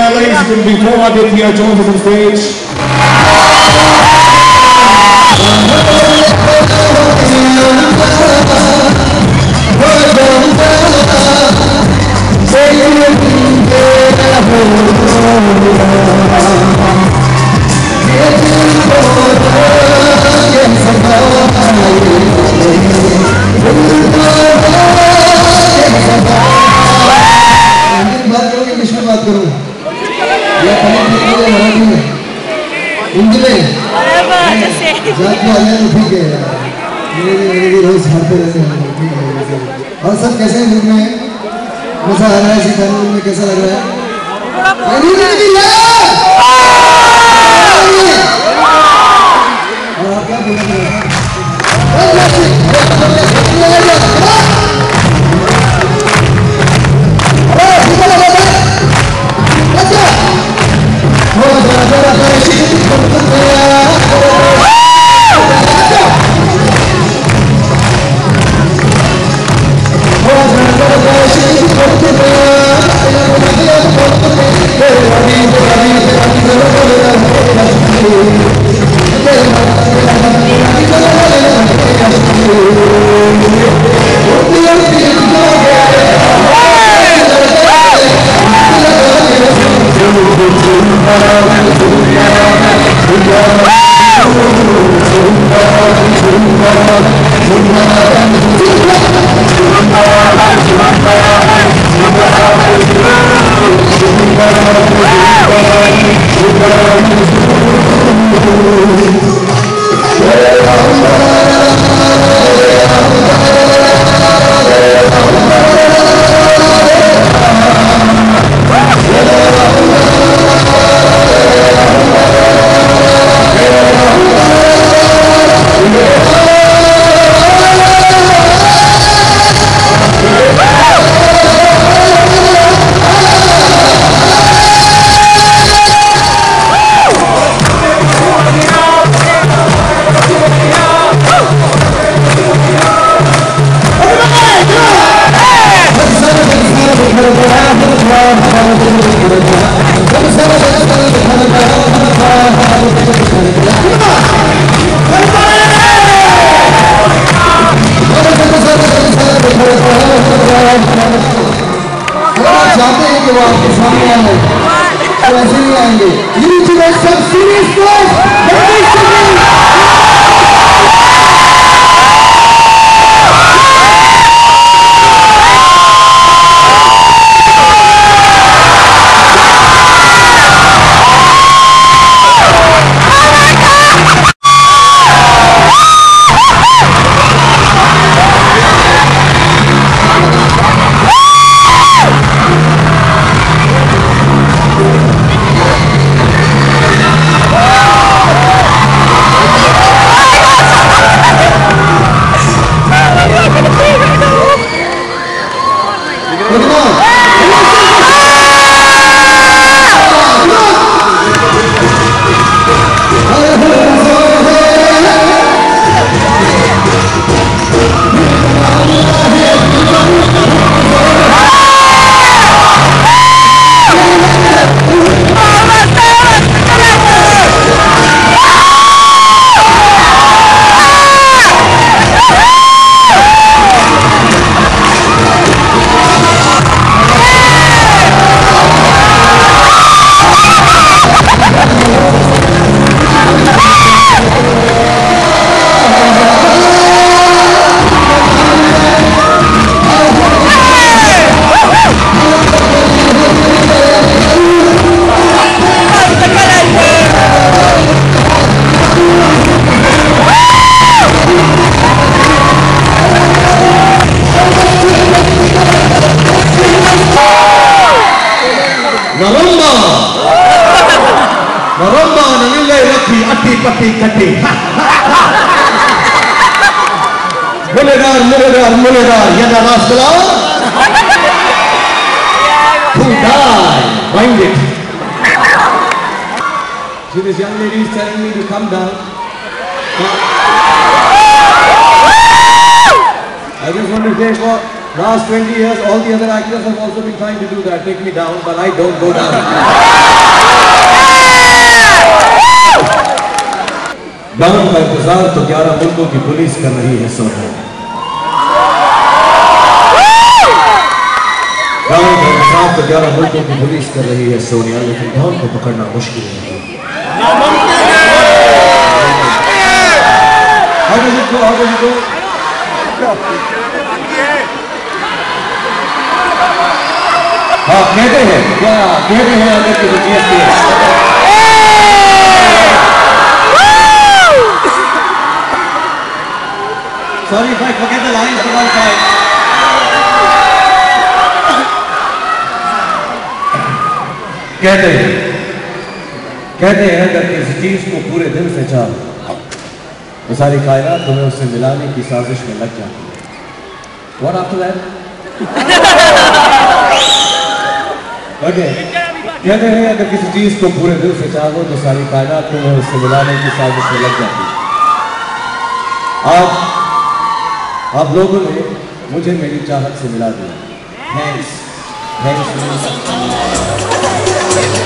ladies and gentlemen, before Aditya joins us on stage. और सब कैसे हैं ग्रुप में? मजा आ रहा है सिखाने में? कैसा लग रहा है? और आप क्या बोल रहे हैं? Mulegar, Yana Raskala. Who died? Find it. See, this young lady is telling me to come down. I just want to say, for last 20 years, all the other actors have also been trying to do that, take me down, but I don't go down. Down का इंतजार तो 11 मुल्कों की police कर रही है सोना। Down का इंतजार तो 11 मुल्कों की पुलिस कर रही है सोनिया, लेकिन डाउन को पकड़ना मुश्किल है। हाँ कहते हैं, क्या कहते हैं अगर कि Sorry if I forget the lines for one time. कहते हैं अगर किसी चीज को पूरे दिल से चाहो तो सारी कायनात तुम्हें उससे मिलाने की साजिश में लग जाती है। What after that? Okay. कहते हैं अगर किसी चीज को पूरे दिल से चाहो तो सारी कायनात तुम्हें उससे मिलाने की साजिश में लग जाती है। आप लोगों ने मुझे मेरी चाहत से मिला दिया। थैंक्स।